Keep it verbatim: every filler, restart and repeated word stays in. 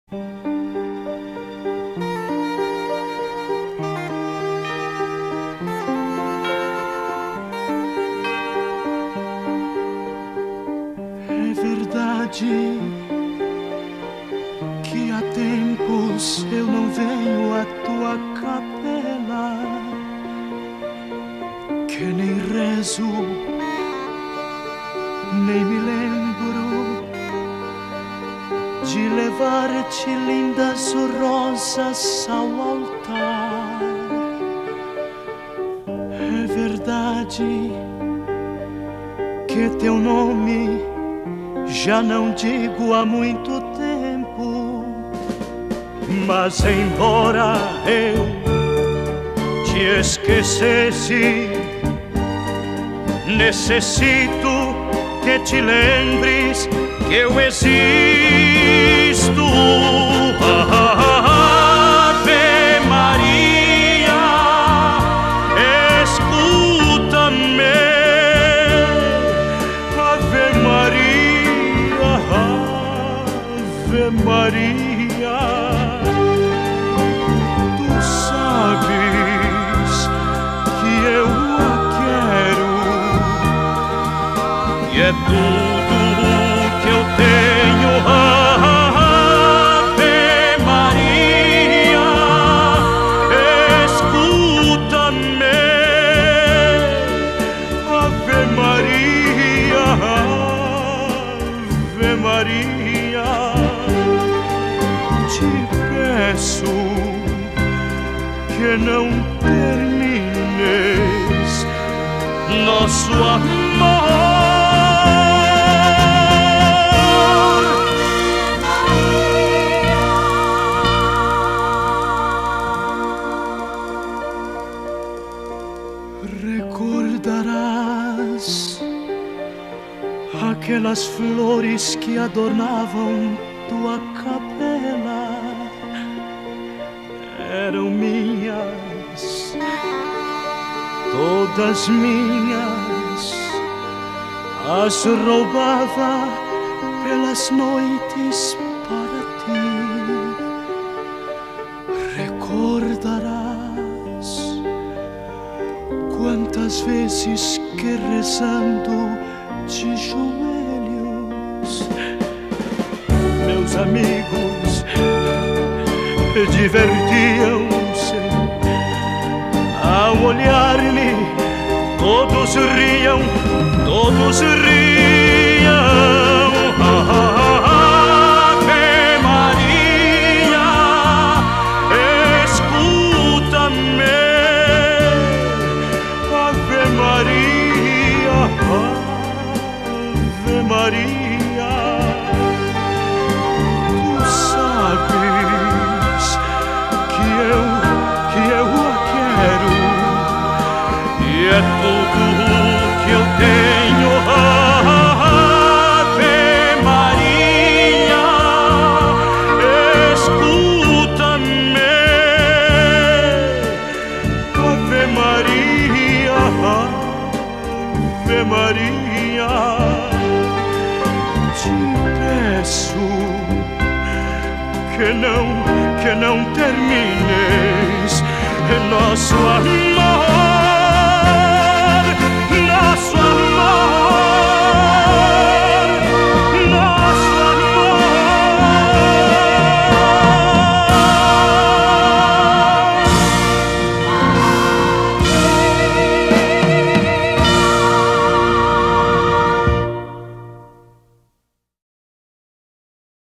É verdade que há tempos eu não venho à tua capela, que nem rezo, nem me lembro de levar-te lindas rosas ao altar. É verdade que teu nome já não digo há muito tempo, mas embora eu te esquecesse, necessito que te lembres que eu existo. Ave Maria, escuta-me. Ave Maria, Ave Maria, tu sabes que eu a quero e é tudo que eu tenho. Ave Maria, escuta-me. Ave Maria, Ave Maria, te peço que não termines nosso amor. Recordarás aquelas flores que adornavam tua capela, eram minhas, todas minhas, as roubava pelas noites para ti. Recordarás quantas vezes que rezando de joelhos meus amigos divertiam-se ao olhar-me, todos riam, todos riam. Ave Maria, escuta-me. Ave Maria, Ave Maria, tu sabes que eu, que eu a quero e é tudo que eu tenho. Ave Maria, escuta-me. Ave Maria, Ave Maria, te peço que não, que não termines nosso amor.